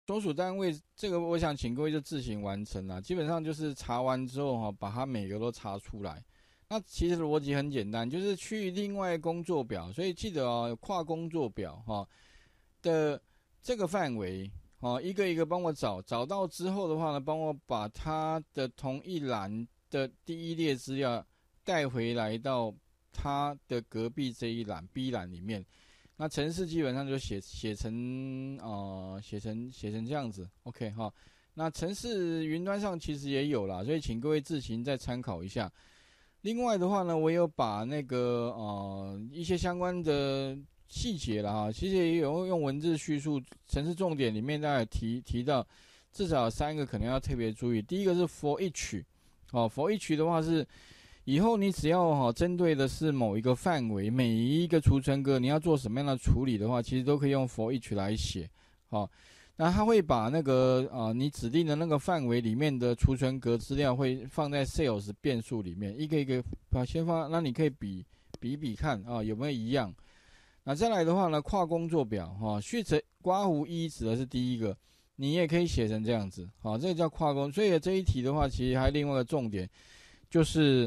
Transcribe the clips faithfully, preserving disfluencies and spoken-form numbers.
所属单位这个，我想请各位就自行完成啦。基本上就是查完之后哈，把它每个都查出来。那其实逻辑很简单，就是去另外工作表，所以记得哦，跨工作表哈的这个范围哦，一个一个帮我找，找到之后的话呢，帮我把它的同一栏的第一列资料带回来到它的隔壁这一栏 B 栏里面。那程式基本上就写写成呃写成写成这样子 ，OK 哈。那程式云端上其实也有啦，所以请各位自行再参考一下。另外的话呢，我有把那个呃一些相关的细节啦哈，其实也有用文字叙述，程式重点里面大概提提到至少三个可能要特别注意。第一个是 for each， 哦 for each 的话是。以后你只要哈针对的是某一个范围，每一个储存格你要做什么样的处理的话，其实都可以用 for each 来写，好，那它会把那个啊、呃、你指定的那个范围里面的储存格资料会放在 sales 变数里面，一个一个把先放，那你可以比比比看啊有没有一样。那再来的话呢，跨工作表哈，序程刮胡一指的是第一个，你也可以写成这样子，好，这个叫跨工。所以这一题的话，其实还另外一个重点就是。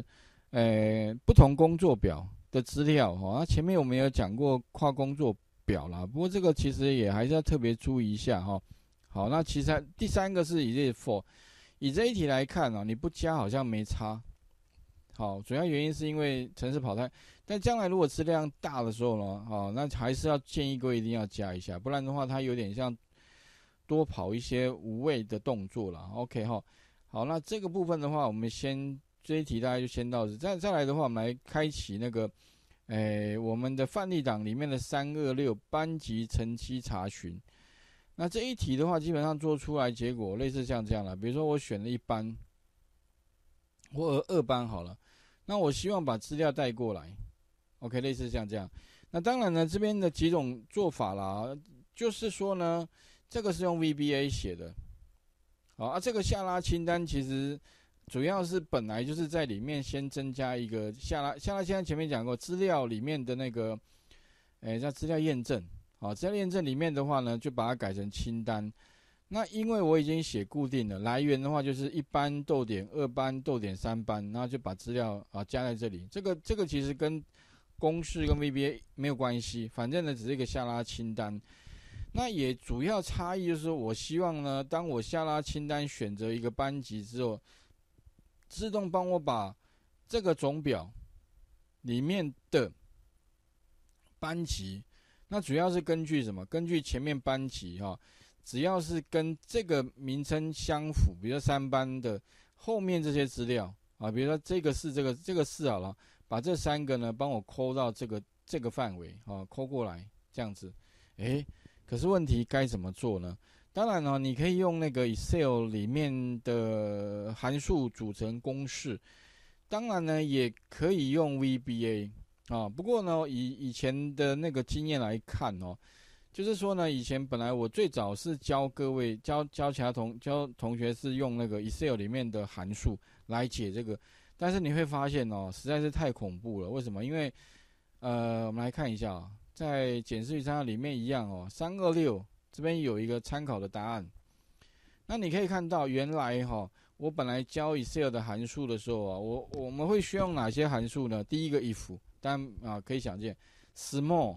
呃，不同工作表的资料哈，那前面我们有讲过跨工作表啦，不过这个其实也还是要特别注意一下哈。好，那其实第三个是以这 for， 以这一题来看啊，你不加好像没差。好，主要原因是因为程式跑太，但将来如果资料量大的时候呢，好，那还是要建议各位一定要加一下，不然的话它有点像多跑一些无谓的动作啦。OK 哈，好，那这个部分的话，我们先。这一题大概就先到这，再再来的话，我们来开启那个，诶，我们的范例档里面的三二六班级成绩查询。那这一题的话，基本上做出来结果类似像这样了。比如说我选了一班，或二班好了，那我希望把资料带过来 ，OK， 类似像这样。那当然呢，这边的几种做法啦，就是说呢，这个是用 V B A 写的，好啊，这个下拉清单其实。主要是本来就是在里面先增加一个下拉下拉清单，前面讲过资料里面的那个，诶，叫资料验证，好，资料验证里面的话呢，就把它改成清单。那因为我已经写固定了，来源的话就是一班逗点、二班逗点、三班，然后就把资料啊加在这里。这个这个其实跟公式跟 V B A 没有关系，反正呢只是一个下拉清单。那也主要差异就是说我希望呢，当我下拉清单选择一个班级之后。自动帮我把这个总表里面的班级，那主要是根据什么？根据前面班级哈，只要是跟这个名称相符，比如说三班的后面这些资料啊，比如说这个是这个这个是好了，把这三个呢帮我抠到这个这个范围啊，抠过来这样子。诶，可是问题该怎么做呢？当然呢，你可以用那个 Excel 里面的函数组成公式，当然呢，也可以用 V B A 啊。不过呢，以以前的那个经验来看哦，就是说呢，以前本来我最早是教各位教教其他同教同学是用那个 Excel 里面的函数来解这个，但是你会发现哦，实在是太恐怖了。为什么？因为呃，我们来看一下啊，在检视与参考里面一样哦，三二六。这边有一个参考的答案，那你可以看到，原来哈，我本来教 Excel 的函数的时候啊，我我们会需要哪些函数呢？第一个 if， 当然啊可以想见 ，small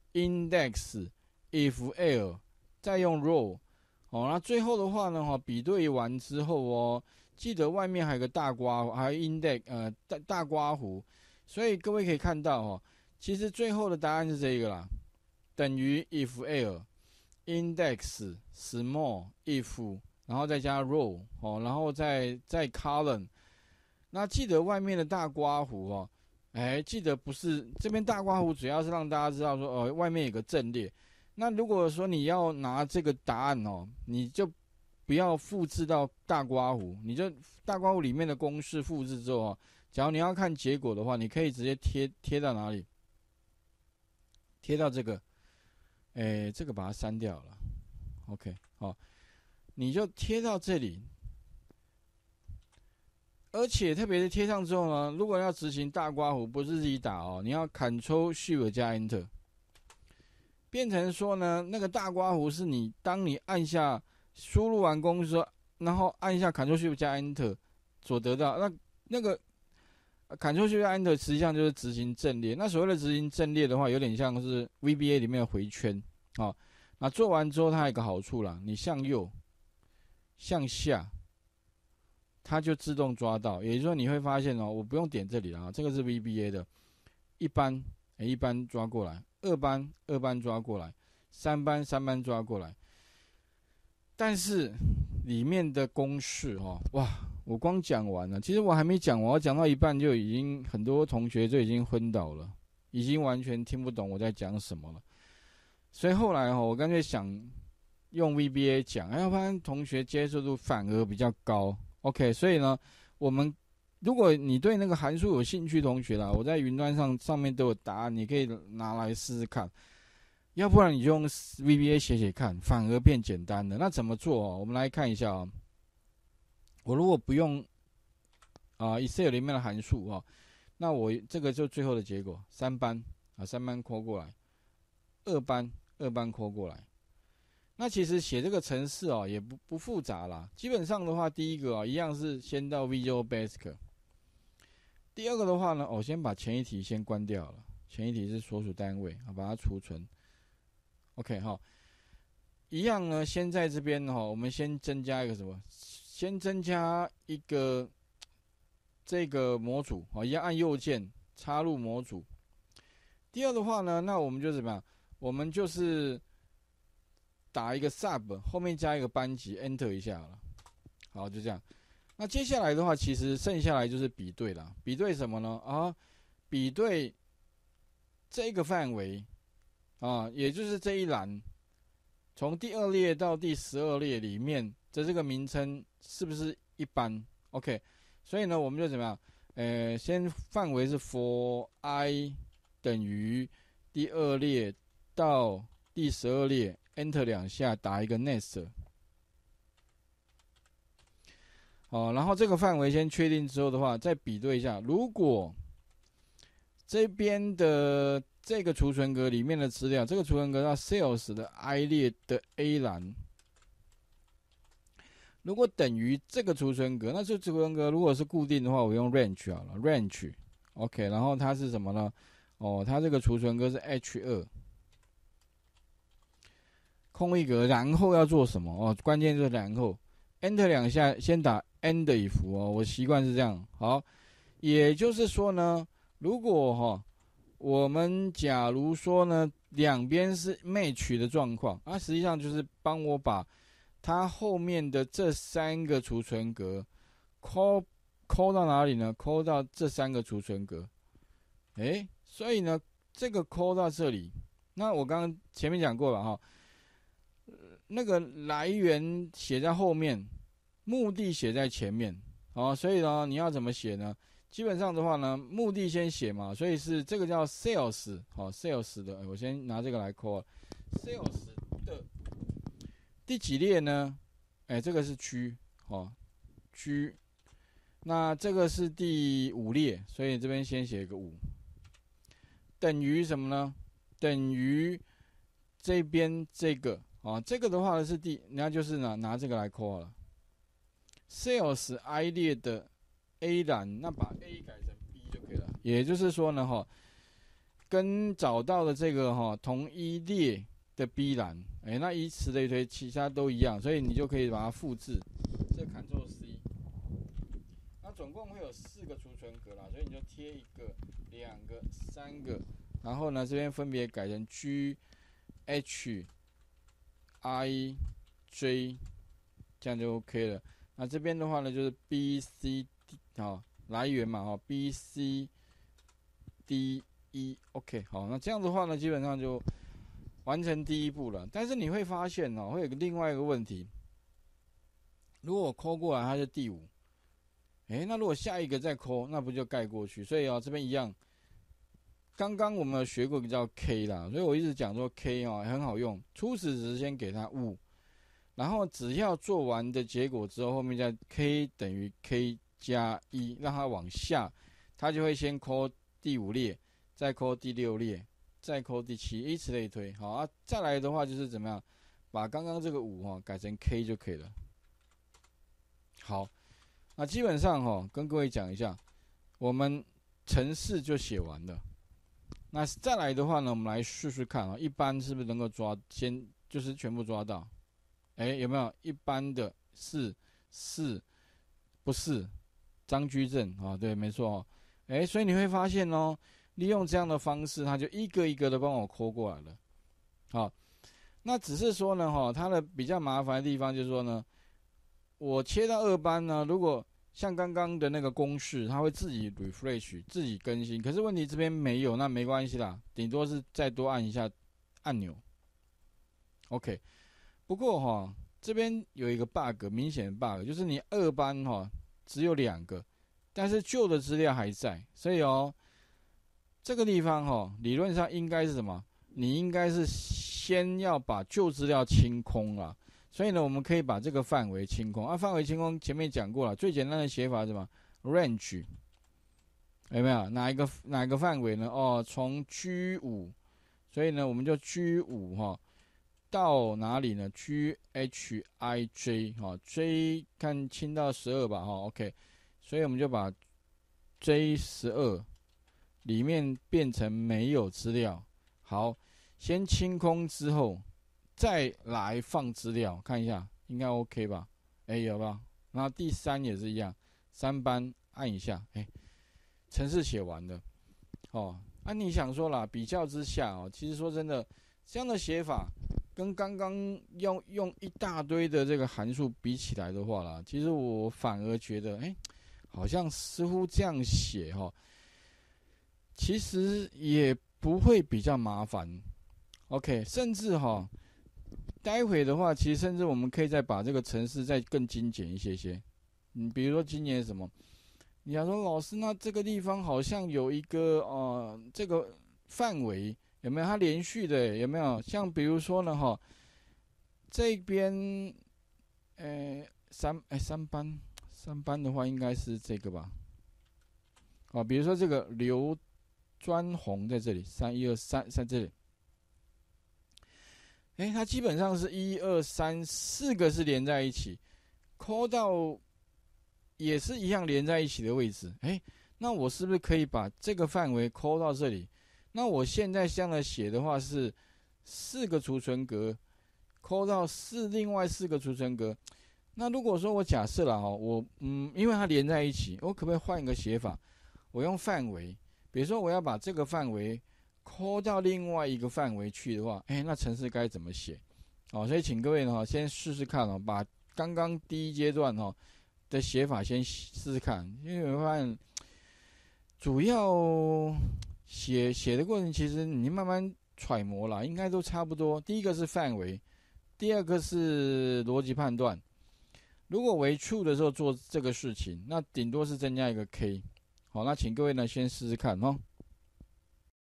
index if l， 再用 row， 哦，那最后的话呢，哈，比对完之后哦，记得外面还有个大刮，还有 index 呃大大刮弧，所以各位可以看到哦，其实最后的答案是这个啦，等于 if l。index small if， 然后再加 row 哦，然后再再 column。那记得外面的大刮弧哦，哎，记得不是这边大刮弧，主要是让大家知道说哦，外面有个阵列。那如果说你要拿这个答案哦，你就不要复制到大刮弧，你就大刮弧里面的公式复制之后哦，假如你要看结果的话，你可以直接贴贴到哪里？贴到这个。诶，这个把它删掉了 ，OK， 好，你就贴到这里，而且特别是贴上之后呢，如果要执行大刮弧，不是自己打哦，你要 Ctrl+Shift 加 Enter， 变成说呢，那个大刮弧是你当你按下输入完公式，然后按一下 Ctrl Shift 加 Enter 所得到，那那个 Ctrl Shift 加 Enter 实际上就是执行阵列。那所谓的执行阵列的话，有点像是 V B A 里面的回圈啊、哦。那做完之后，它有一个好处啦，你向右、向下，它就自动抓到。也就是说，你会发现哦，我不用点这里了啊，这个是 V B A 的，一班、欸、一班抓过来，二班二班抓过来，三班三班抓过来。但是里面的公式哦，哇！我光讲完了，其实我还没讲完，我讲到一半就已经很多同学就已经昏倒了，已经完全听不懂我在讲什么了。所以后来哈，我干脆想用 V B A 讲，要不然同学接受度反而比较高。OK， 所以呢，我们如果你对那个函数有兴趣，同学啦，我在云端上上面都有答案，你可以拿来试试看。要不然你就用 V B A 写写看，反而变简单了。那怎么做哦？我们来看一下啊。我如果不用啊、呃、Excel 里面的函数啊、哦，那我这个就最后的结果，三班啊三班扣过来，二班二班扣过来。那其实写这个程式哦也不不复杂啦，基本上的话，第一个啊、哦、一样是先到 Visual Basic， 第二个的话呢，我、哦、先把前一题先关掉了，前一题是所属单位啊，把它储存。OK 哈、哦，一样呢，先在这边哈、哦，我们先增加一个什么？先增加一个这个模组啊，一样按右键插入模组。第二的话呢，那我们就怎么样？我们就是打一个 sub 后面加一个班级 ，enter 一下了。好，就这样。那接下来的话，其实剩下来就是比对了。比对什么呢？啊，比对这个范围啊，也就是这一栏，从第二列到第十二列里面的这个名称是不是一般 ？OK， 所以呢，我们就怎么样？呃，先范围是 for i 等于第二列到第十二列 ，enter 两下，打一个 next。好，然后这个范围先确定之后的话，再比对一下，如果这边的这个储存格里面的资料，这个储存格叫 sales 的 i 列的 A 栏，如果等于这个储存格，那这储存格如果是固定的话，我用 range 好了 ，range，OK，、OK, 然后它是什么呢？哦，它这个储存格是 H 二， 空一格，然后要做什么？哦，关键就是然后 ，enter 两下，先打 end if 哦，我习惯是这样。好，也就是说呢，如果哈、哦，我们假如说呢，两边是 match 的状况，那实际上就是帮我把它后面的这三个储存格抠抠到哪里呢？抠到这三个储存格。哎，所以呢，这个抠到这里，那我刚刚前面讲过了哈，那个来源写在后面，目的写在前面，哦，所以呢，你要怎么写呢？基本上的话呢，目的先写嘛，所以是这个叫 sales， 好、哦、，sales 的，我先拿这个来抠 ，sales 的第几列呢？哎，这个是区，哦，区，那这个是第五列，所以这边先写个五，等于什么呢？等于这边这个，啊、哦，这个的话呢是第，那就是拿拿这个来抠好了 ，sales i 列的 A 栏，那把 A 改成 B 就可以了。也就是说呢，哈，跟找到的这个哈同一列的 B 栏，哎，那以此类推，其他都一样，所以你就可以把它复制，这 Ctrl C。那总共会有四个储存格啦，所以你就贴一个、两个、三个，然后呢这边分别改成 G、H、I、J， 这样就 OK 了。那这边的话呢就是 B、C、D 好来源嘛，哈 B、C、D、E OK 好，那这样的话呢基本上就完成第一步了。但是你会发现哦，会有个另外一个问题，如果我抠过来它是第五，哎，那如果下一个再抠，那不就盖过去？所以啊、哦，这边一样。刚刚我们有学过一个叫 K 啦，所以我一直讲说 K 哦很好用，初始值先给它五，然后只要做完的结果之后，后面再 K 等于 K 加一，让它往下，它就会先抠第五列，再抠第六列，再抠第七，以此类推。好啊，再来的话就是怎么样， 把刚刚这个五哈改成 K 就可以了。好，那基本上哈，跟各位讲一下，我们程式就写完了。那再来的话呢，我们来试试看啊，一般是不是能够抓，先就是全部抓到？哎，有没有一般的是是不是张居正啊？对，没错哦。哎，所以你会发现哦，利用这样的方式，它就一个一个的帮我抠过来了。好，那只是说呢，哈，它的比较麻烦的地方就是说呢，我切到二班呢，如果像刚刚的那个公式，它会自己 refresh 自己更新，可是问题这边没有，那没关系啦，顶多是再多按一下按钮。OK， 不过哈，这边有一个 bug， 明显的 bug， 就是你二班哈只有两个，但是旧的资料还在，所以哦，这个地方哈理论上应该是什么？你应该是先要把旧资料清空啦。所以呢，我们可以把这个范围清空啊。范围清空前面讲过了，最简单的写法是什么 ？range 有没有？哪一个哪一个范围呢？哦，从 G 五，所以呢，我们就 G 五哈到哪里呢 ？G H I J 哈 ，J 看清到十二吧哈 ，OK， 所以我们就把 J 十二里面变成没有资料。好，先清空之后。再来放资料，看一下，应该 OK 吧？哎、欸，有吧？然后第三也是一样，三班按一下，哎、欸，程式写完了。哦，那、啊、你想说啦，比较之下哦，其实说真的，这样的写法跟刚刚用用一大堆的这个函数比起来的话啦，其实我反而觉得，哎、欸，好像似乎这样写哈，其实也不会比较麻烦。OK， 甚至哈。待会的话，其实甚至我们可以再把这个程式再更精简一些些。你比如说今年什么，你想说老师，那这个地方好像有一个呃这个范围有没有？它连续的有没有？像比如说呢哈，这边呃三哎三班三班的话应该是这个吧？哦，比如说这个刘专红在这里，三一二三在这里。哎，它基本上是一二三四个是连在一起，抠到也是一样连在一起的位置。哎，那我是不是可以把这个范围抠到这里？那我现在这样的写的话是四个储存格，抠到四另外四个储存格。那如果说我假设了哈，我嗯，因为它连在一起，我可不可以换一个写法？我用范围，比如说我要把这个范围。抠到另外一个范围去的话，哎、欸，那程式该怎么写？哦，所以请各位呢，先试试看哦，把刚刚第一阶段哦的写法先试试看，因为我发现主要写写的过程，其实你慢慢揣摩啦，应该都差不多。第一个是范围，第二个是逻辑判断。如果为 true 的时候做这个事情，那顶多是增加一个 k。好，那请各位呢先试试看哦。